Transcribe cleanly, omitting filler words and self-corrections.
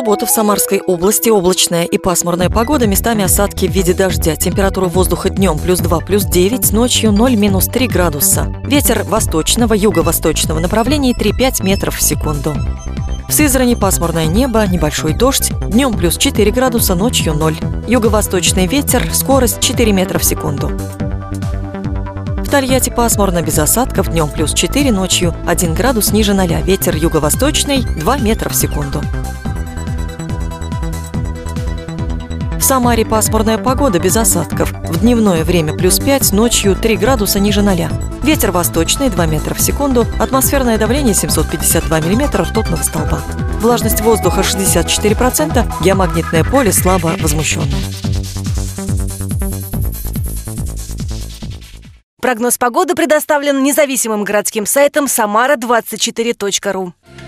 субботу в Самарской области облачная и пасмурная погода, местами осадки в виде дождя. Температура воздуха днем +2, +9, ночью 0-3 градуса. Ветер восточного, юго-восточного направления 3-5 метров в секунду. В Сызрани пасмурное небо, небольшой дождь, днем +4 градуса, ночью 0. Юго-восточный ветер, скорость 4 метра в секунду. В Тольятти пасмурно, без осадков, днем +4, ночью 1 градус ниже 0, ветер юго-восточный 2 метра в секунду. В Самаре пасмурная погода, без осадков, в дневное время +5, ночью 3 градуса ниже 0. Ветер восточный 2 метра в секунду, атмосферное давление 752 миллиметра ртутного столба. Влажность воздуха 64%, геомагнитное поле слабо возмущенное. Прогноз погоды предоставлен независимым городским сайтом samara24.ru.